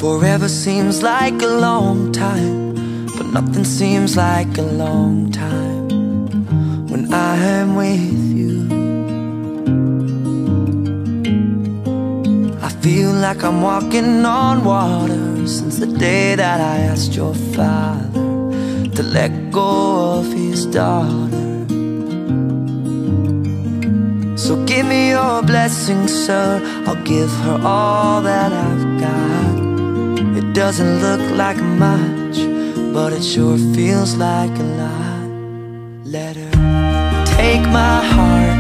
Forever seems like a long time, but nothing seems like a long time when I am with you. I feel like I'm walking on water since the day that I asked your father to let go of his daughter. So give me your blessing, sir, I'll give her all that I've got. It doesn't look like much, but it sure feels like a lot. Let her take my heart